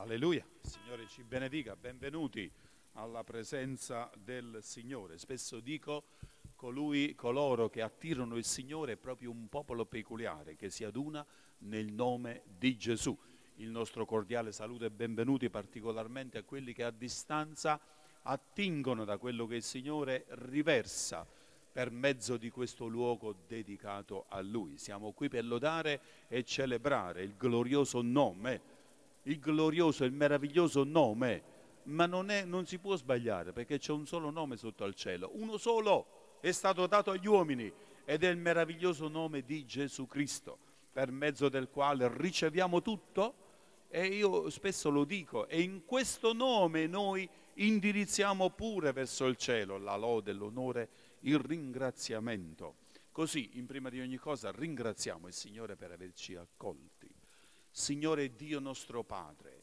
Alleluia, il Signore ci benedica, benvenuti alla presenza del Signore. Spesso dico, coloro che attirano il Signore è proprio un popolo peculiare che si aduna nel nome di Gesù. Il nostro cordiale saluto e benvenuti particolarmente a quelli che a distanza attingono da quello che il Signore riversa per mezzo di questo luogo dedicato a Lui. Siamo qui per lodare e celebrare il glorioso nome, il glorioso, il meraviglioso nome, ma non si può sbagliare perché c'è un solo nome sotto al cielo, uno solo è stato dato agli uomini ed è il meraviglioso nome di Gesù Cristo, per mezzo del quale riceviamo tutto. E io spesso lo dico, e in questo nome noi indirizziamo pure verso il cielo la lode, l'onore, il ringraziamento. Così, in prima di ogni cosa, ringraziamo il Signore per averci accolti. Signore Dio nostro Padre,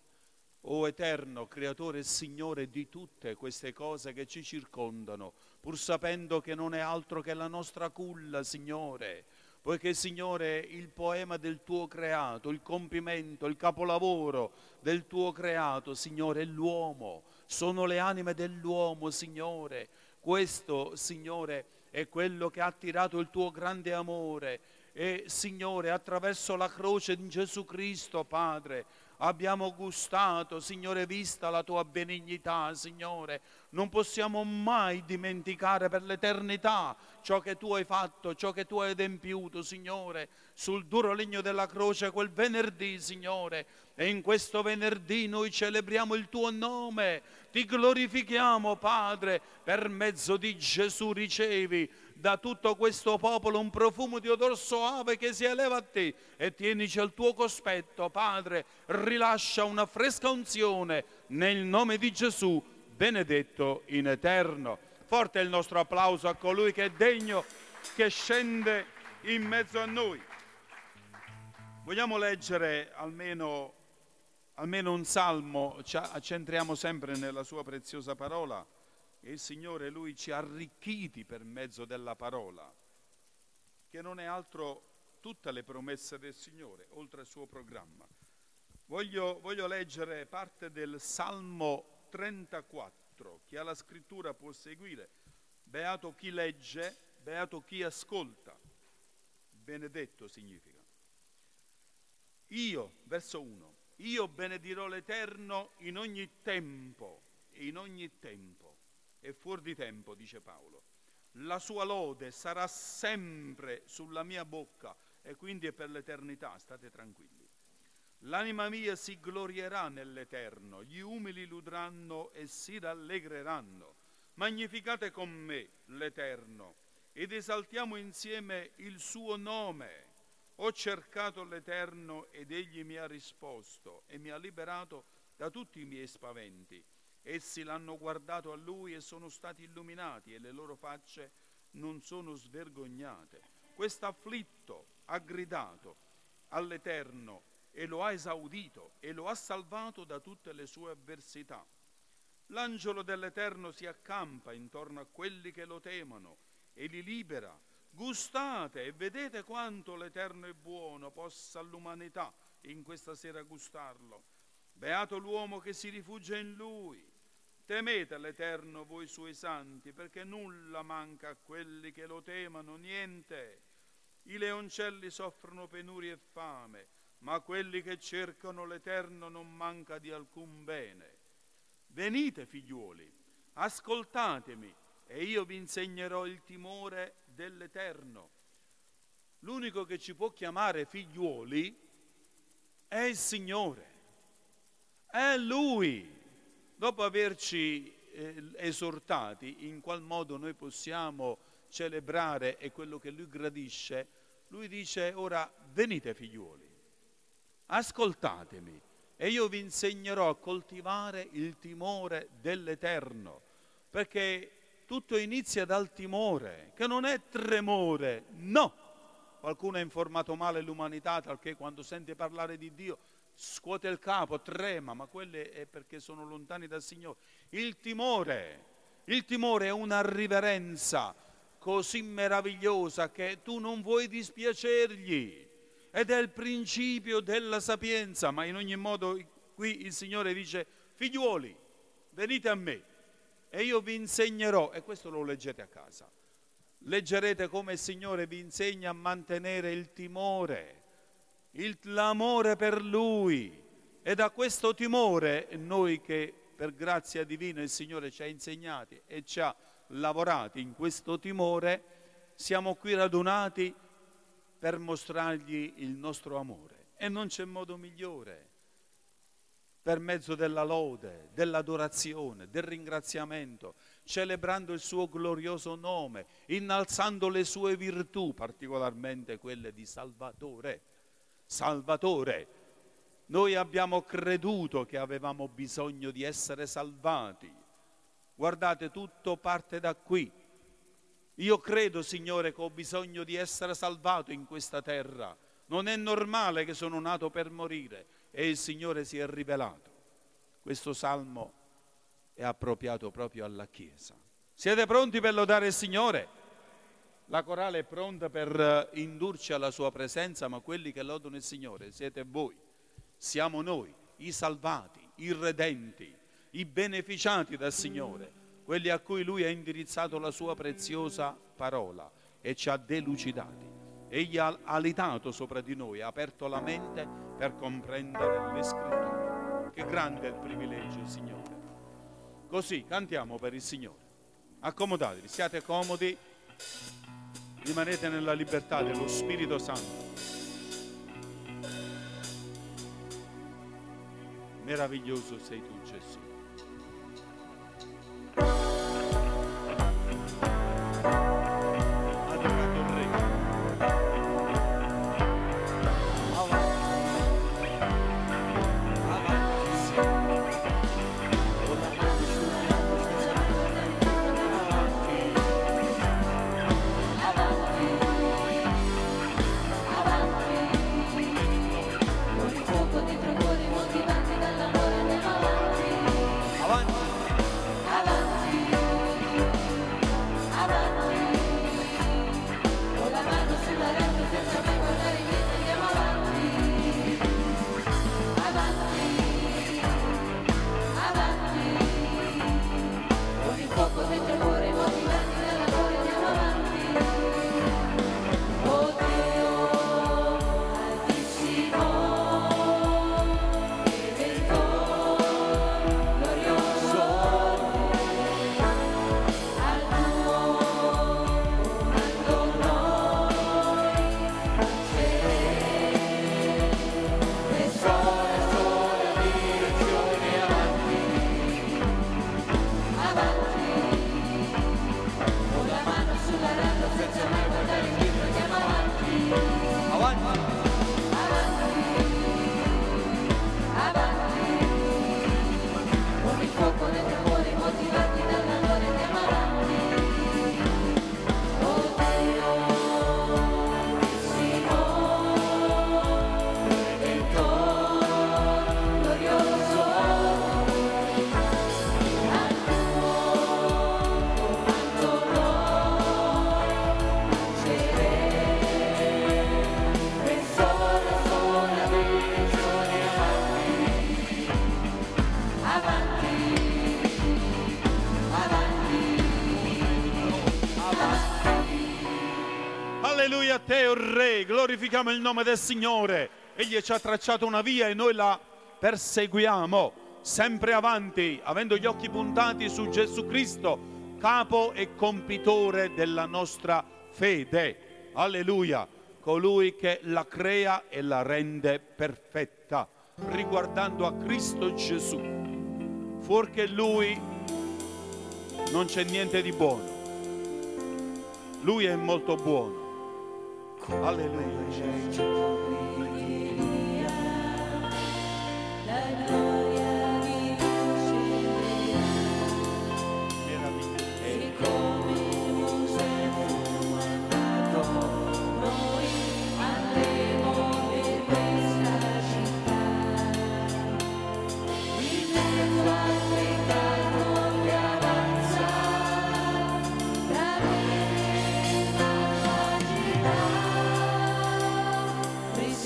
o eterno Creatore e Signore di tutte queste cose che ci circondano, pur sapendo che non è altro che la nostra culla, Signore, poiché, Signore, il poema del tuo creato, il compimento, il capolavoro del tuo creato, Signore, è l'uomo, sono le anime dell'uomo, Signore. Questo, Signore, è quello che ha attirato il tuo grande amore. E, Signore, attraverso la croce di Gesù Cristo, Padre, abbiamo gustato, Signore, vista la tua benignità, Signore. Non possiamo mai dimenticare per l'eternità ciò che tu hai fatto, ciò che tu hai adempiuto, Signore, sul duro legno della croce quel venerdì, Signore. E in questo venerdì noi celebriamo il tuo nome, ti glorifichiamo, Padre, per mezzo di Gesù ricevi da tutto questo popolo un profumo di odor soave che si eleva a te e tienici al tuo cospetto, Padre, rilascia una fresca unzione nel nome di Gesù, benedetto in eterno. Forte il nostro applauso a colui che è degno, che scende in mezzo a noi. Vogliamo leggere almeno un salmo, ci accentriamo sempre nella sua preziosa parola. E il Signore, Lui ci ha arricchiti per mezzo della parola, che non è altro tutte le promesse del Signore, oltre al suo programma. Voglio leggere parte del Salmo 34. Chi ha la scrittura può seguire. Beato chi legge, beato chi ascolta. Benedetto significa. Verso 1, io benedirò l'Eterno in ogni tempo, e fuori di tempo, dice Paolo. La sua lode sarà sempre sulla mia bocca e quindi è per l'eternità, state tranquilli. L'anima mia si glorierà nell'Eterno, gli umili ludranno e si rallegreranno. Magnificate con me l'Eterno ed esaltiamo insieme il suo nome. Ho cercato l'Eterno ed egli mi ha risposto e mi ha liberato da tutti i miei spaventi. Essi l'hanno guardato a lui e sono stati illuminati e le loro facce non sono svergognate. Quest'afflitto ha gridato all'Eterno e lo ha esaudito e lo ha salvato da tutte le sue avversità. L'angelo dell'Eterno si accampa intorno a quelli che lo temono e li libera. Gustate e vedete quanto l'Eterno è buono, possa l'umanità in questa sera gustarlo. Beato l'uomo che si rifugia in lui. Temete l'Eterno voi suoi santi, perché nulla manca a quelli che lo temono, niente. I leoncelli soffrono penuria e fame, ma a quelli che cercano l'Eterno non manca di alcun bene. Venite, figliuoli, ascoltatemi, e io vi insegnerò il timore dell'Eterno. L'unico che ci può chiamare figliuoli è il Signore, è Lui. Dopo averci esortati in qual modo noi possiamo celebrare e quello che Lui gradisce, Lui dice: ora venite figliuoli, ascoltatemi e io vi insegnerò a coltivare il timore dell'Eterno, perché tutto inizia dal timore, che non è tremore, no. Qualcuno ha informato male l'umanità, talché quando sente parlare di Dio scuote il capo, trema, ma quelle è perché sono lontani dal Signore. Il timore è una riverenza così meravigliosa che tu non vuoi dispiacergli, ed è il principio della sapienza. Ma in ogni modo Qui il Signore dice: figliuoli, venite a me e io vi insegnerò, e questo lo leggete a casa. Leggerete come il Signore vi insegna a mantenere il timore, l'amore per Lui. E da questo timore, noi che per grazia divina il Signore ci ha insegnati e ci ha lavorati in questo timore, siamo qui radunati per mostrargli il nostro amore. E non c'è modo migliore, per mezzo della lode, dell'adorazione, del ringraziamento, celebrando il suo glorioso nome, innalzando le sue virtù, particolarmente quelle di Salvatore. Salvatore. Noi abbiamo creduto che avevamo bisogno di essere salvati. Guardate, tutto parte da qui. Io credo, Signore, che ho bisogno di essere salvato in questa terra. Non è normale che sono nato per morire. E il Signore si è rivelato. Questo salmo è appropriato proprio alla Chiesa. Siete pronti per lodare il Signore? La corale è pronta per indurci alla sua presenza, ma quelli che lodano il Signore siete voi. Siamo noi, i salvati, i redenti, i beneficiati dal Signore, quelli a cui Lui ha indirizzato la sua preziosa parola e ci ha delucidati. Egli ha alitato sopra di noi, ha aperto la mente per comprendere le Scritture. Che grande è il privilegio, Signore. Così cantiamo per il Signore. Accomodatevi, siate comodi, rimanete nella libertà dello Spirito Santo. Meraviglioso sei tu, Gesù. Alleluia a te, o Re, glorifichiamo il nome del Signore. Egli ci ha tracciato una via e noi la perseguiamo, sempre avanti, avendo gli occhi puntati su Gesù Cristo, capo e compitore della nostra fede. Alleluia, colui che la crea e la rende perfetta, riguardando a Cristo Gesù. Fuorché Lui non c'è niente di buono. Lui è molto buono. Alleluia. Please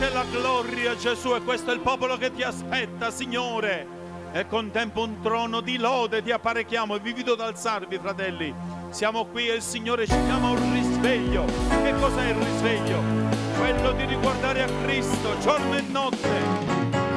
te la gloria, Gesù, e questo è il popolo che ti aspetta, Signore. E contempla un trono di lode, ti apparecchiamo. Vi invito ad alzarvi, fratelli. Siamo qui e il Signore ci chiama a un risveglio. Che cos'è il risveglio? Quello di riguardare a Cristo giorno e notte.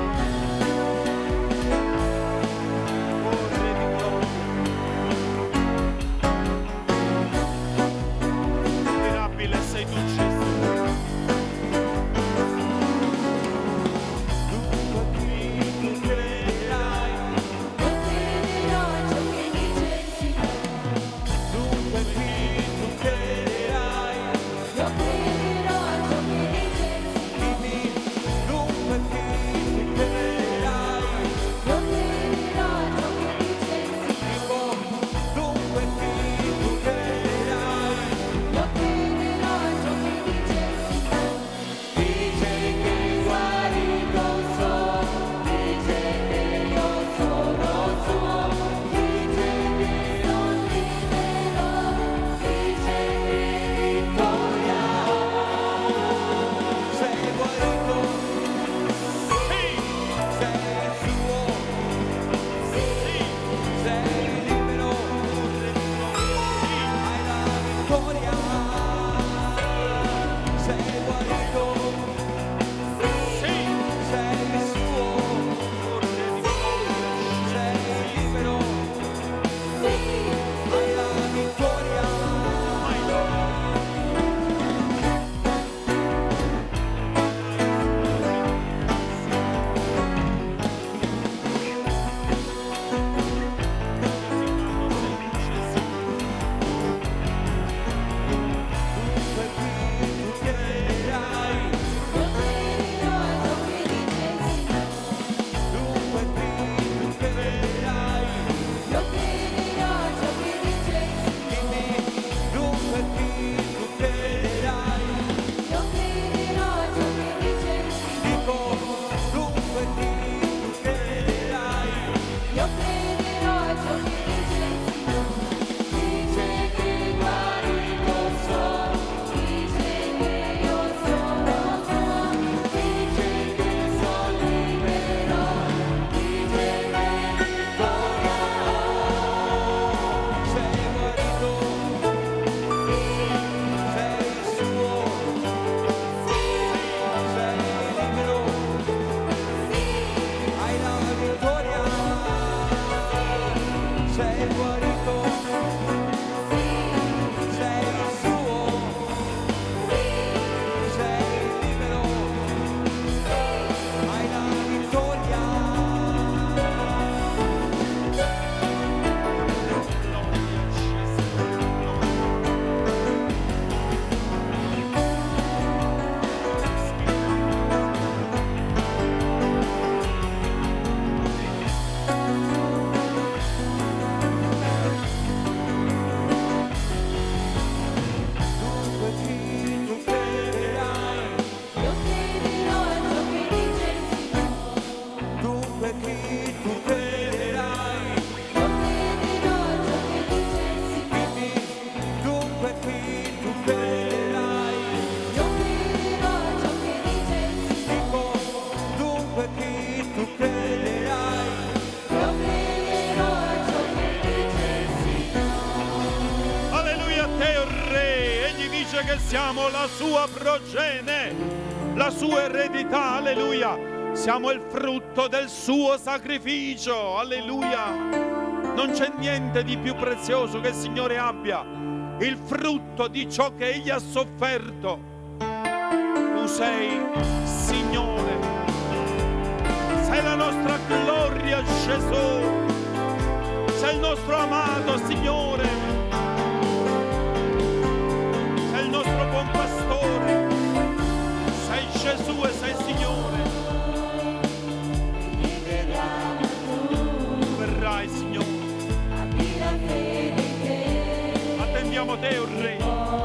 Che siamo la sua progenie, la sua eredità, alleluia. Siamo il frutto del suo sacrificio, alleluia. Non c'è niente di più prezioso che il Signore abbia, il frutto di ciò che Egli ha sofferto. Tu sei Signore, sei la nostra gloria, Gesù, sei il nostro amato Signore. Il nostro buon pastore, sei Gesù e sei Signore. Verrai, Signore. Attendiamo te, o Re.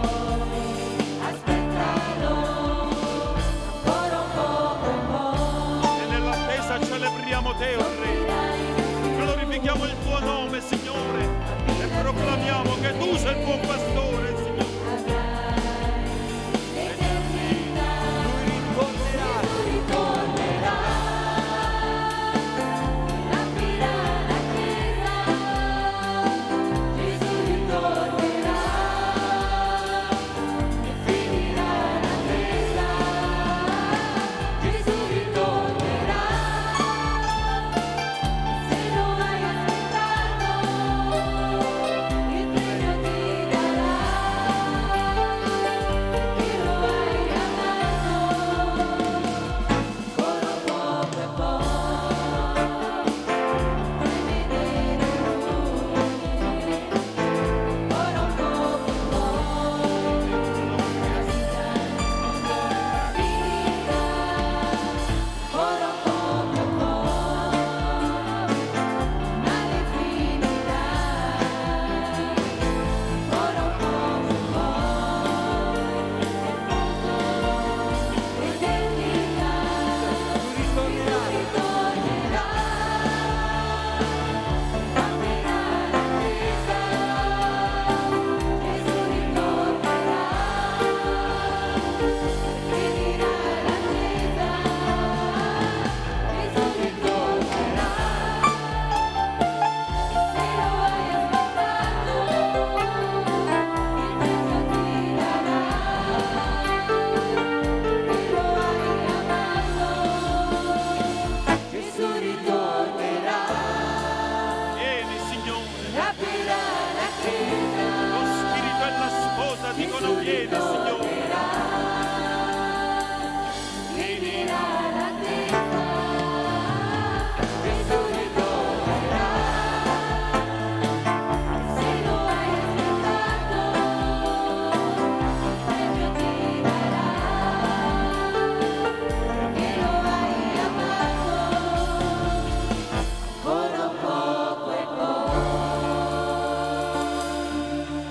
E nell'attesa celebriamo te, o Re. Glorifichiamo il tuo nome, Signore, e proclamiamo che tu sei il buon pastore, Signore.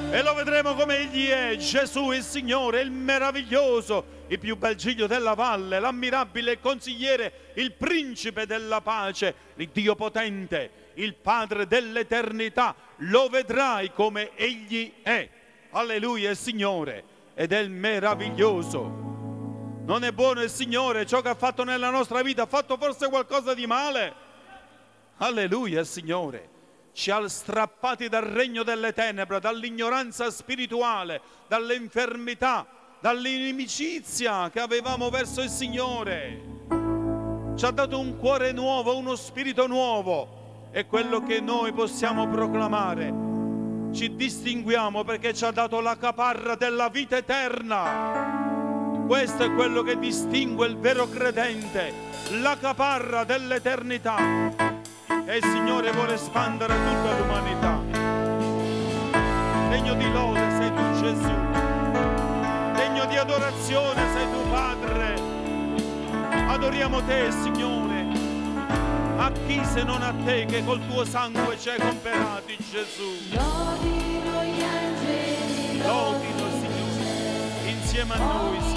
e lo vedremo come Egli è, Gesù il Signore, il meraviglioso, il più bel giglio della valle, l'ammirabile consigliere, il principe della pace, il Dio potente, il Padre dell'eternità. Lo vedrai come Egli è. Alleluia, Signore, ed è il meraviglioso. Non è buono il Signore ciò che ha fatto nella nostra vita? Ha fatto forse qualcosa di male? Alleluia, Signore. Ci ha strappati dal regno delle tenebre, dall'ignoranza spirituale, dall'infermità, dall'inimicizia che avevamo verso il Signore. Ci ha dato un cuore nuovo, uno spirito nuovo. È quello che noi possiamo proclamare. Ci distinguiamo perché ci ha dato la caparra della vita eterna. Questo è quello che distingue il vero credente, la caparra dell'eternità. E il Signore vuole espandere tutta l'umanità. Degno di lode sei tu, Gesù. Degno di adorazione sei tu, Padre. Adoriamo te, Signore. A chi se non a te che col tuo sangue ci hai comperati, Gesù? Lodino gli angeli, Lodino, Signore, insieme a noi, Signore.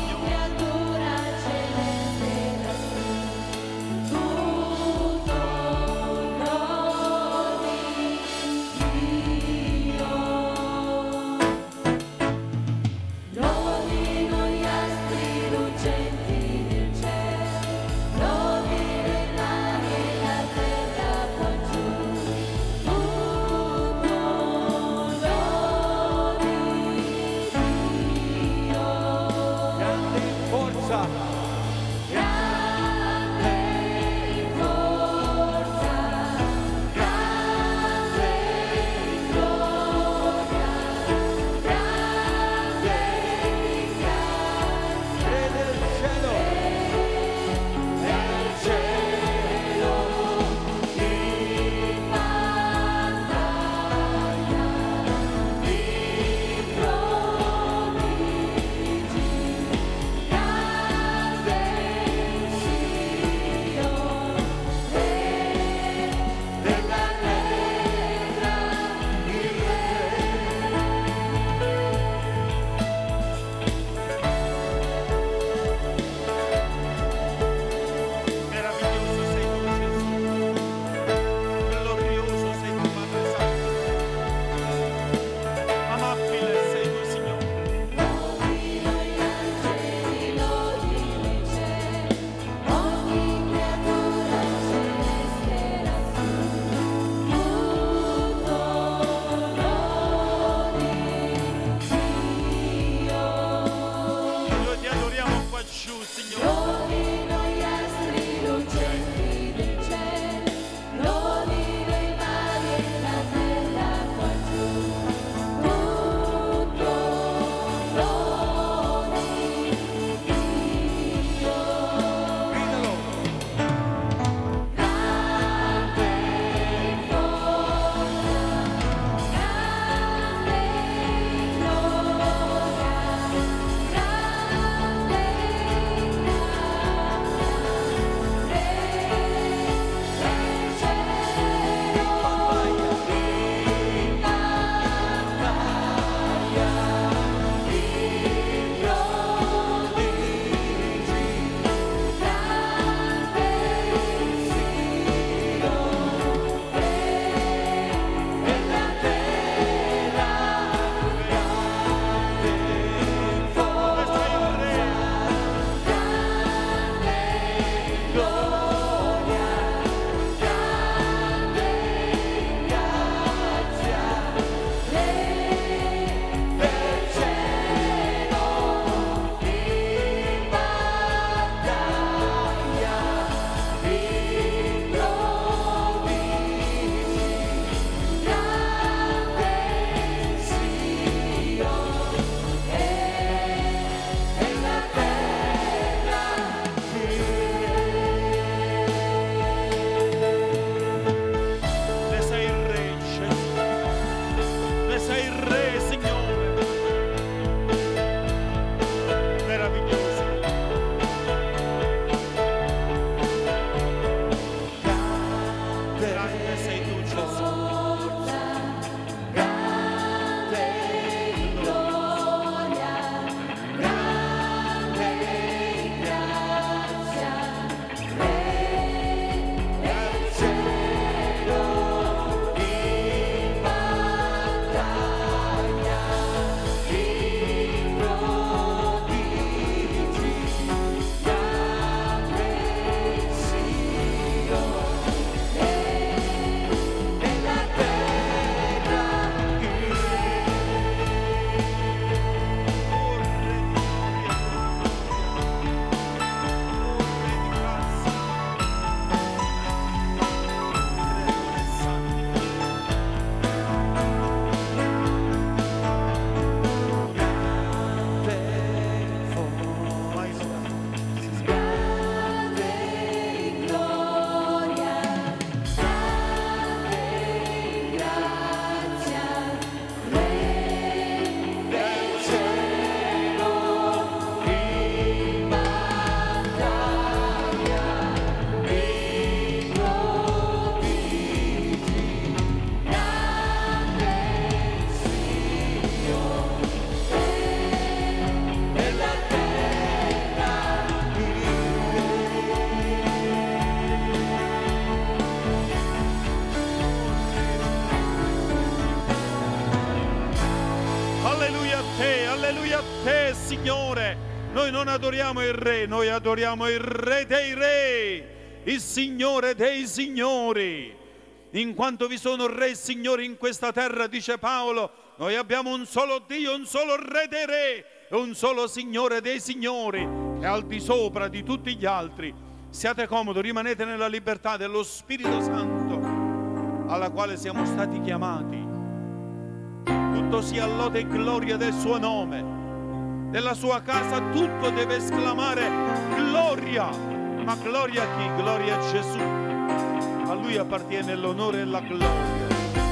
alleluia a te, Signore. Noi non adoriamo il Re, noi adoriamo il Re dei Re, il Signore dei Signori. In quanto vi sono Re e Signori in questa terra, dice Paolo, noi abbiamo un solo Dio, un solo Re dei Re e un solo Signore dei Signori, che è al di sopra di tutti gli altri. Siate comodi, rimanete nella libertà dello Spirito Santo, alla quale siamo stati chiamati. Tutto sia lode e gloria del suo nome. Nella sua casa tutto deve esclamare gloria. Ma gloria a chi? Gloria a Gesù. A lui appartiene l'onore e la gloria.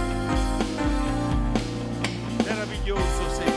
Meraviglioso sei.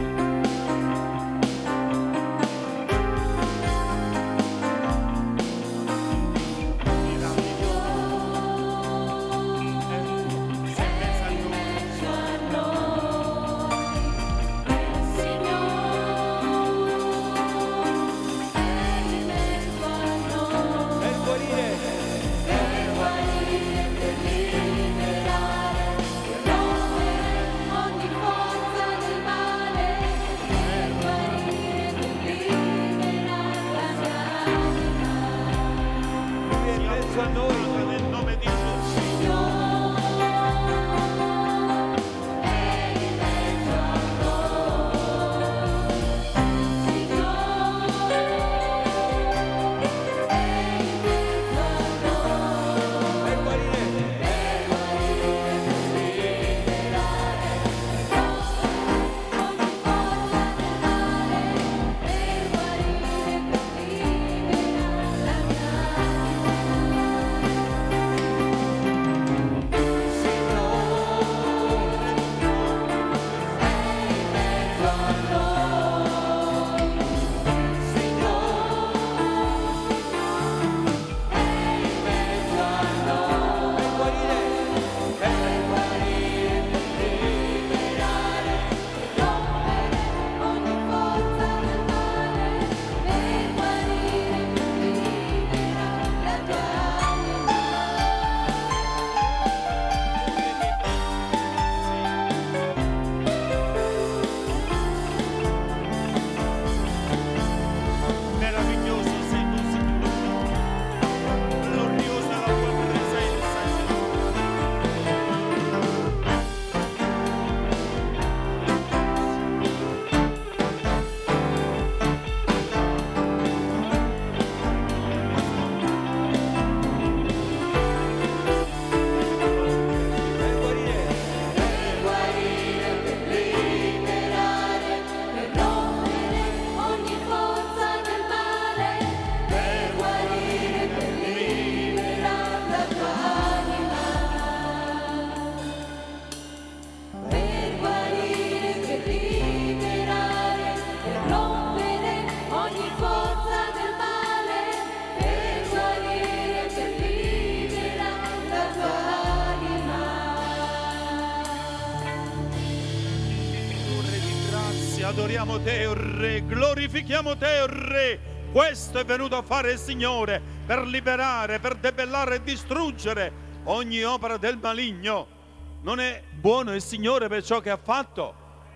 Adoriamo te, o Re, glorifichiamo te, o Re. Questo è venuto a fare il Signore, per liberare, per debellare e distruggere ogni opera del maligno. Non è buono il Signore per ciò che ha fatto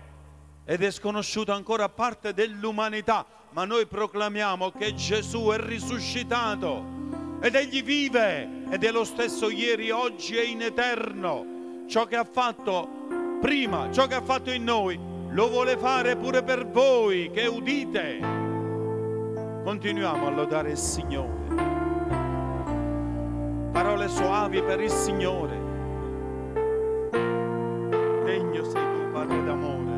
ed è sconosciuto ancora a parte dell'umanità, ma noi proclamiamo che Gesù è risuscitato ed Egli vive ed è lo stesso ieri, oggi e in eterno. Ciò che ha fatto prima, ciò che ha fatto in noi, lo vuole fare pure per voi che udite. Continuiamo a lodare il Signore. Parole soavi per il Signore. Degno sei tu, Padre d'amore.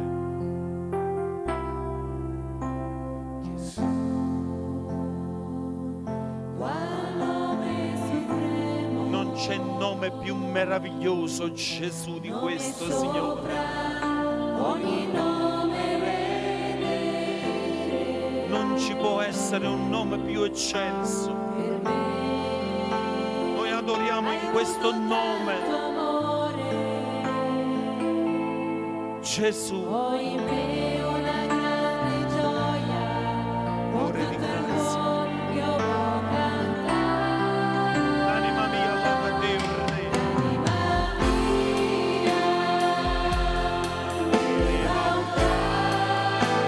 Gesù. Non c'è nome più meraviglioso, Gesù, di questo, Signore. Ogni nome vedere. Non ci può essere un nome più eccelso. Noi adoriamo in questo nome Gesù. Ho in me una grande gioia, Cuore di grazia. io può cantare. Anima mia, lova te, o Re. Anima mia,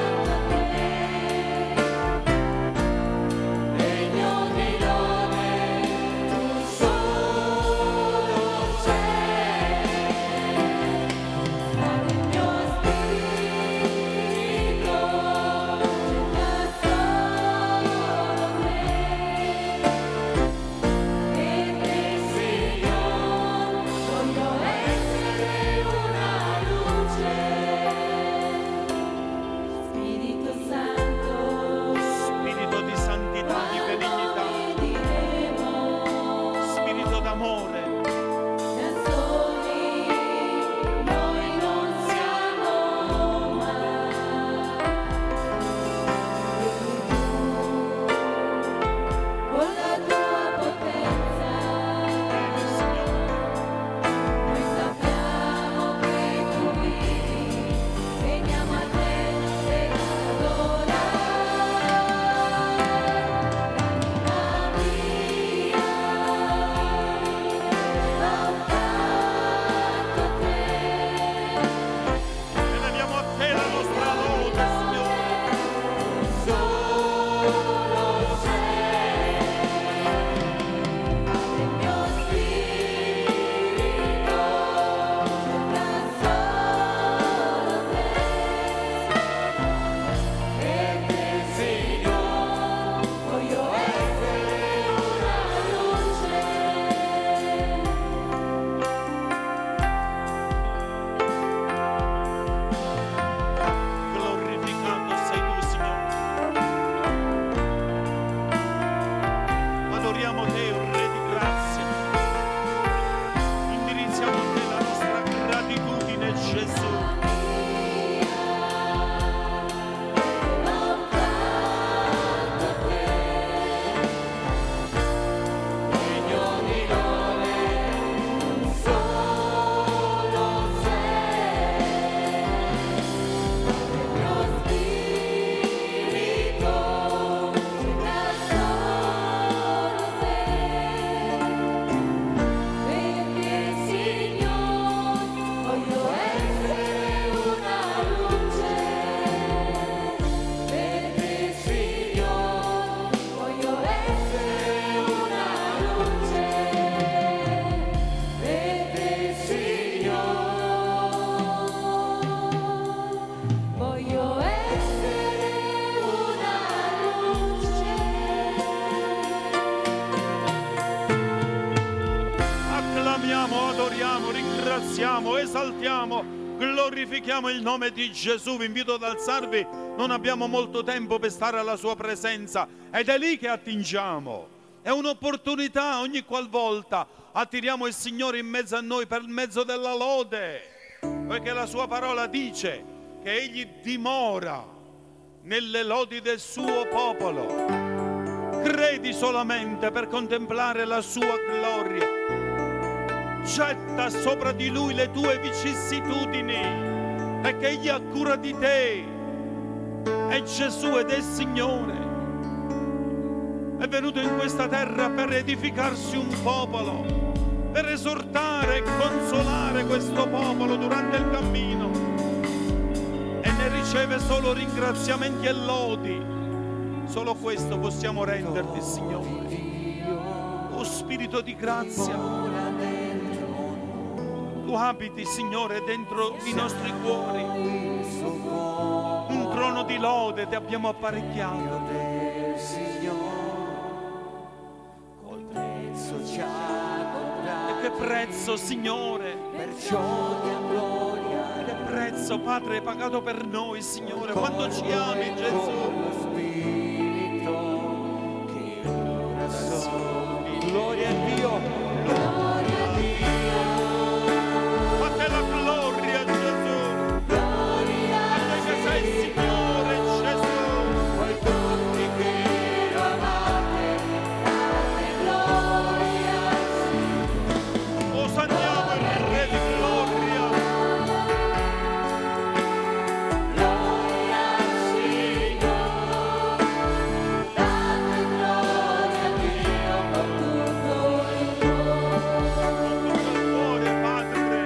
ringraziamo, esaltiamo, glorifichiamo il nome di Gesù. Vi invito ad alzarvi, non abbiamo molto tempo per stare alla sua presenza ed è lì che attingiamo. È un'opportunità ogni qualvolta attiriamo il Signore in mezzo a noi per mezzo della lode, perché la sua parola dice che Egli dimora nelle lodi del suo popolo. Credi solamente per contemplare la sua gloria. Getta sopra di Lui le tue vicissitudini, perché Egli ha cura di te. È Gesù ed è Signore. È venuto in questa terra per edificarsi un popolo, per esortare e consolare questo popolo durante il cammino. E ne riceve solo ringraziamenti e lodi. Solo questo possiamo renderti, Signore. O Spirito di grazia, tu abiti, Signore, dentro i nostri cuori. Un trono di lode ti abbiamo apparecchiato. E che prezzo, Signore! Che prezzo, Padre, hai pagato per noi, Signore. Quanto ci ami, Gesù! Gloria a Dio. Gloria a Dio. A te la gloria, Gesù. Gloria A te che sei Signore, Gesù. voi tutti che lo amate, date gloria al Signore. Osanniamo il Re di gloria. Gloria al Signore. Date gloria a Dio con tutto il cuore. Il cuore, Padre.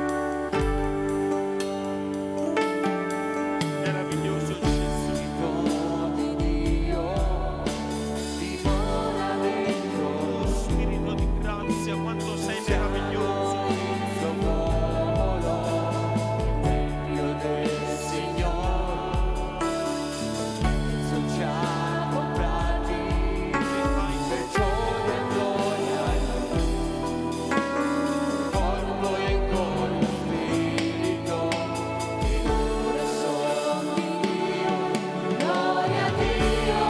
Meraviglioso Gesù. Di Dio dimora dentro Oh, Spirito di grazia, quanto sei meraviglioso. Suo popolo, Tempio del Signore, ci ha comprati, perciò è gloria con noi e con lo Spirito, che ora sono di Dio. Gloria a Dio.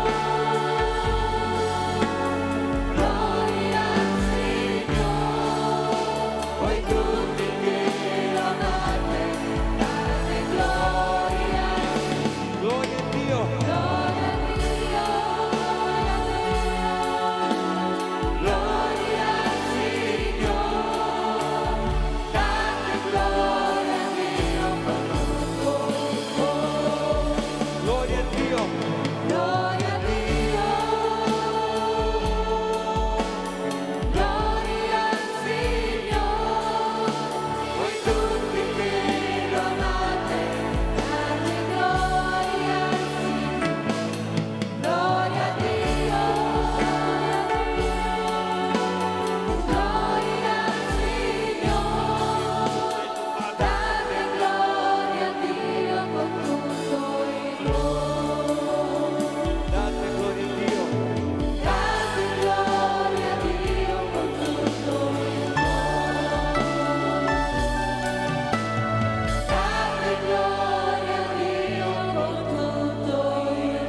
Gloria al Signore. Voi tutti che lo amate, date gloria. gloria a Dio. Gloria a Dio. Gloria al Signore. Date gloria a Dio con tutto il cuore. Gloria a Dio. Gloria a Dio. Gloria al Signore. Voi tutti che lo amate, date gloria al Signore. Gloria a Dio. Gloria al Signore. Date gloria a Dio con tutto il cuore. Date gloria a Dio. Date gloria a Dio con tutto il cuore. Date gloria a Dio con tutto il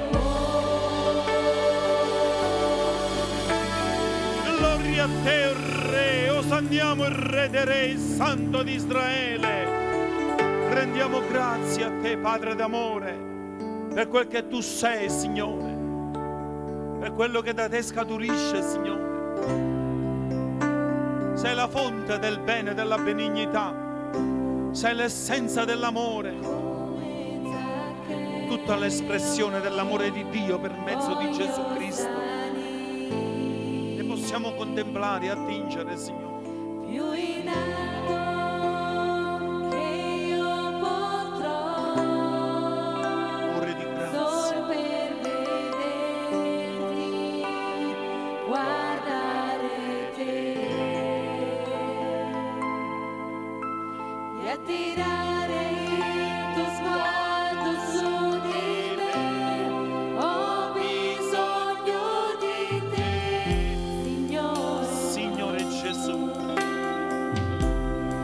cuore. Gloria a te, o Re. Osanniamo il Re dei Re, il Santo di Israele. Rendiamo grazie a te, Padre d'amore, per quel che tu sei, Signore, per quello che da te scaturisce, Signore. Sei la fonte del bene, della benignità, sei l'essenza dell'amore, tutta l'espressione dell'amore di Dio per mezzo di Gesù Cristo. E possiamo contemplare e attingere, Signore. Più in alto che io potrò, Cuore di grazia. solo per vederti, guardare te e attirare il tuo sguardo su di me. Ho bisogno di te, Signore. Signore Gesù,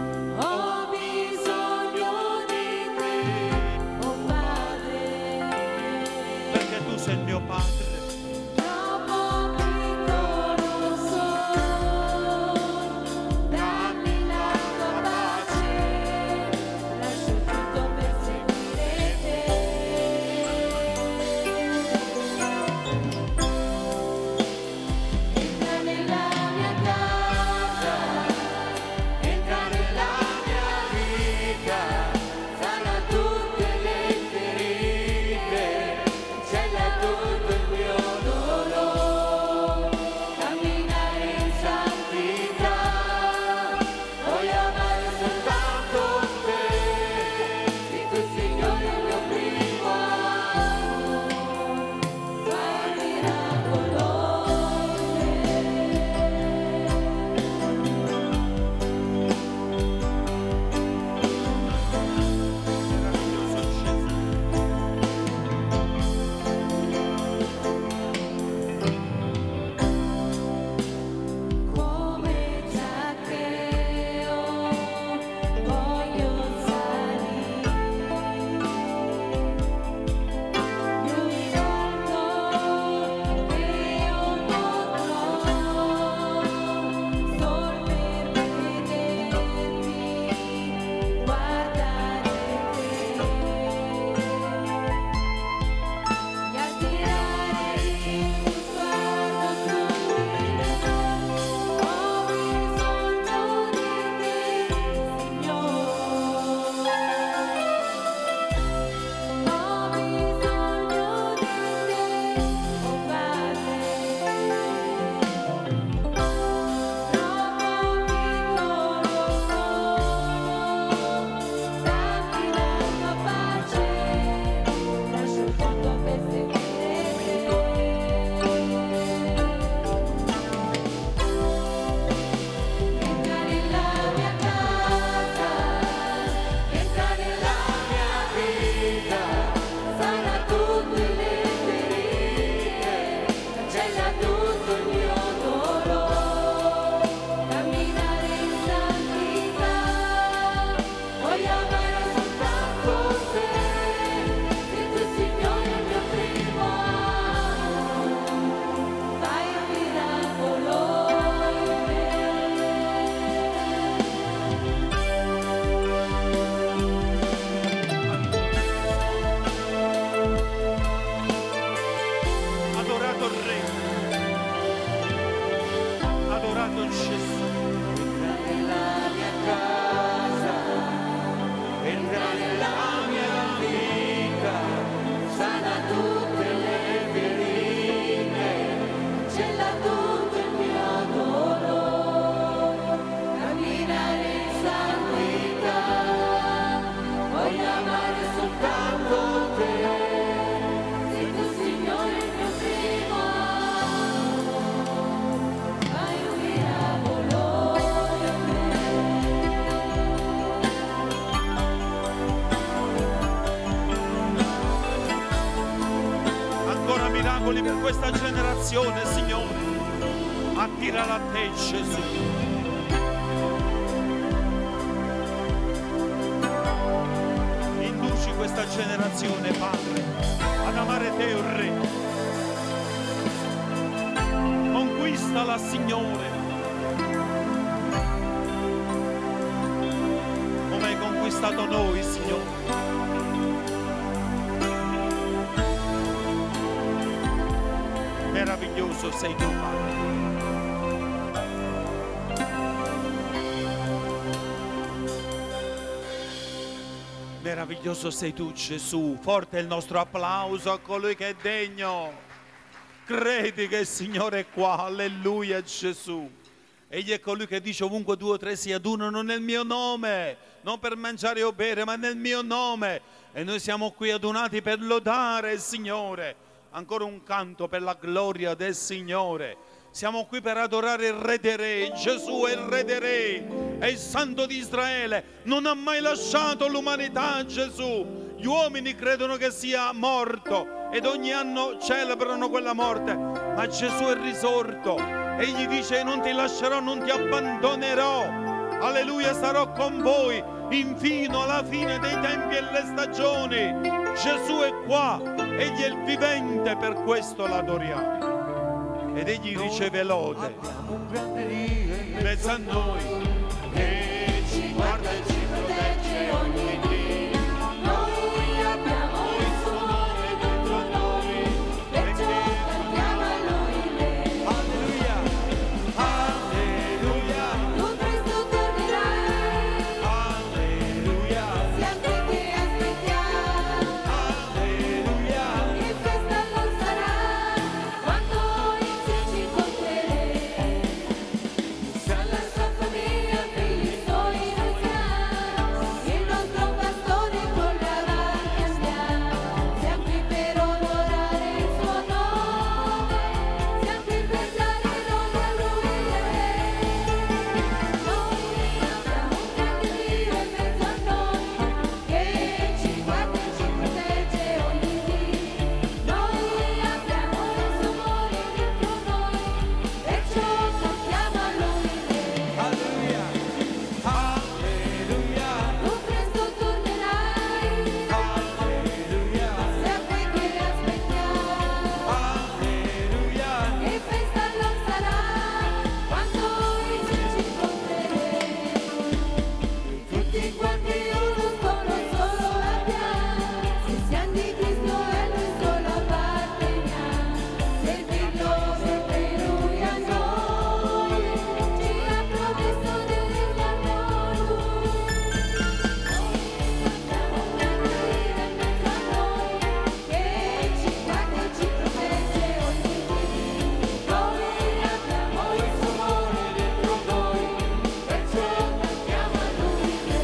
miracoli per questa generazione, Signore. Attirala a te, Gesù. Induci questa generazione, Padre, ad amare te, o Re. Conquistala, Signore, come hai conquistato noi, Signore. Meraviglioso sei tu, Padre. Meraviglioso sei tu, Gesù. Forte è il nostro applauso a colui che è degno. Credi che il Signore è qua. Alleluia, Gesù. Egli è colui che dice: ovunque 2 o 3 si adunano nel mio nome, non per mangiare o bere, ma nel mio nome. E noi siamo qui adunati per lodare il Signore. Ancora un canto per la gloria del Signore. Siamo qui per adorare il Re dei Re. Gesù è il Re dei Re, è il Santo di Israele. Non ha mai lasciato l'umanità, Gesù. Gli uomini credono che sia morto ed ogni anno celebrano quella morte, ma Gesù è risorto. Egli dice: non ti lascerò, non ti abbandonerò. Alleluia, sarò con voi infino alla fine dei tempi e le stagioni. Gesù è qua, egli è il vivente, per questo l'adoriamo. Ed egli riceve lode. Abbiamo un grande Dio In mezzo a noi, che ci guarda e ci protegge ogni dì. Noi abbiamo il suo nome dentro noi, perciò cantiamo a Lui Re. Alleluia, alleluia, Tu presto tornerai, alleluia, siamo qui che aspettiamo. alleluia. Che festa non sarà quando in cielo ci incontreremo. Alla sua famiglia, figli suoi noi siamo, il nostro pastore con davanti andiamo. Siamo qui per onorare il suo nome, siamo qui per dare lode a Lui Re. Noi abbiamo un grande Dio in mezzo a noi, che ci guarda e ci protegge ogni dì. Noi abbiamo il suo amore dentro noi, perciò cantiamo a Lui Re. Alleluia, alleluia, Tu presto tornerai, alleluia, siamo qui che aspettiamo. alleluia. Che festa non sarà quando in cielo ci incontreremo. Tutti quanti uno solo abbiamo, se siamo di Cristo e Lui solo apparteniamo. Servirlo sempre Lui a noi, ci ha promesso di rifarlo Lui. Abbiamo un grande Dio in mezzo a noi, che ci guarda e ci protegge ogni dì. Noi abbiamo il suo amore dentro noi, perciò cantiamo a Lui Re.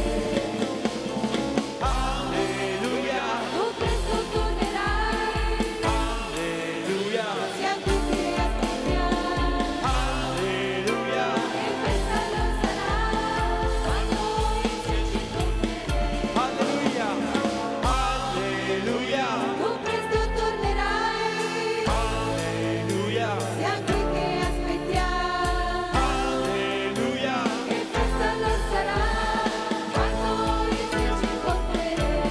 Alleluia, Tu presto tornerai, alleluia, siamo qui che aspettiamo. alleluia, Che festa non sarà quando in cielo ci incontreremo. alleluia, alleluia, Tu presto tornerai, alleluia, siamo qui che aspettiamo. alleluia. Che festa non sarà quando in cielo ci incontreremo.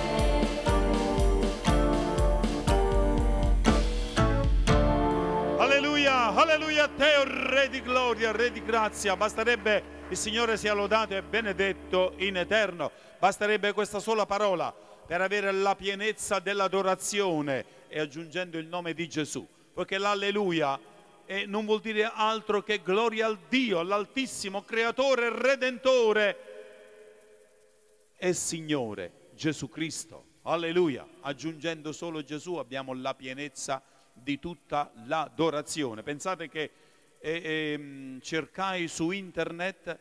alleluia, alleluia a te, o Re di gloria, Re di grazia. Basterebbe il Signore sia lodato e benedetto in eterno. Basterebbe questa sola parola per avere la pienezza dell'adorazione, e aggiungendo il nome di Gesù, perché l'alleluia non vuol dire altro che gloria al Dio, all'Altissimo, Creatore, Redentore e Signore Gesù Cristo. Alleluia. Aggiungendo solo Gesù abbiamo la pienezza di tutta l'adorazione. Pensate che cercai su internet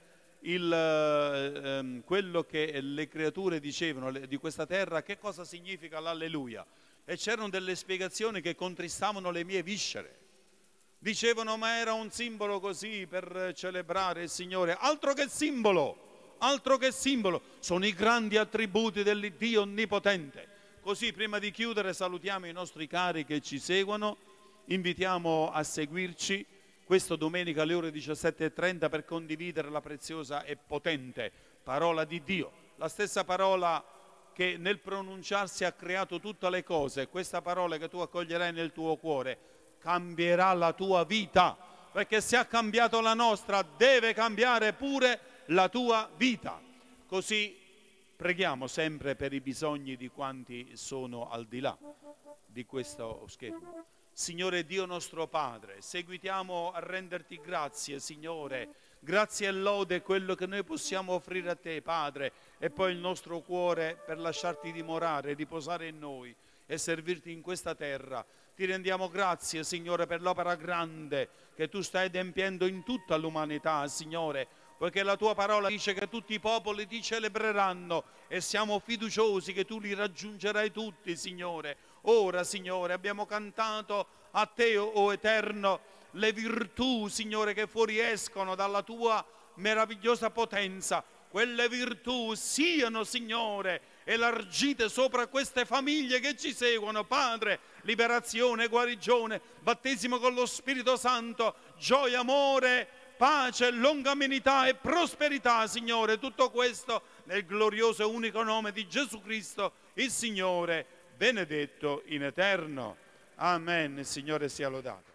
quello che le creature dicevano di questa terra, che cosa significa l'alleluia, e c'erano delle spiegazioni che contristavano le mie viscere. Dicevano: ma era un simbolo così per celebrare il Signore. Altro che simbolo, altro che simbolo, sono i grandi attributi dell'Iddio onnipotente. Così, prima di chiudere, salutiamo i nostri cari che ci seguono invitiamo a seguirci questa domenica alle ore 17:30 per condividere la preziosa e potente parola di Dio. La stessa parola che nel pronunciarsi ha creato tutte le cose, questa parola che tu accoglierai nel tuo cuore cambierà la tua vita, perché se ha cambiato la nostra deve cambiare pure la tua vita. Così preghiamo sempre per i bisogni di quanti sono al di là di questo schermo. Signore Dio nostro Padre, seguitiamo a renderti grazie, Signore. Grazie e lode è quello che noi possiamo offrire a te, Padre, e poi il nostro cuore per lasciarti dimorare, riposare in noi e servirti in questa terra. Ti rendiamo grazie, Signore, per l'opera grande che tu stai adempiendo in tutta l'umanità, Signore, poiché la tua parola dice che tutti i popoli ti celebreranno e siamo fiduciosi che tu li raggiungerai tutti, Signore. Ora, Signore, abbiamo cantato a te, o Eterno, le virtù, Signore, che fuoriescono dalla tua meravigliosa potenza. Quelle virtù siano, Signore, elargite sopra queste famiglie che ci seguono, Padre. Liberazione, guarigione, battesimo con lo Spirito Santo, gioia, amore, pace, longaminità e prosperità, Signore. Tutto questo nel glorioso e unico nome di Gesù Cristo, il Signore, benedetto in eterno. Amen. Il Signore sia lodato.